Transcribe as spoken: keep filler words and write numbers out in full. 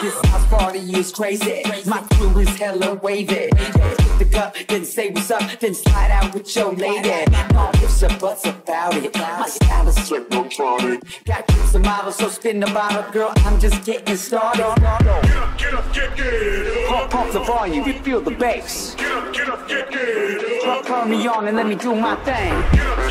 This house party is crazy. My crew is hella wavy. Hit the cup, then say what's up, then slide out with your lady. No ifs or buts about it. My style is technotronic. Got kids and models, so spin the bottle, girl. I'm just getting started. Get up, get up, get get Pump, pump the volume, you feel the bass. Get up, get up, get get Turn me on and let me do my thing. Get up,